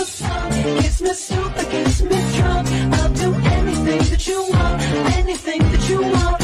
the sun. Kiss me super, kiss me drunk. I'll do anything that you want, anything that you want.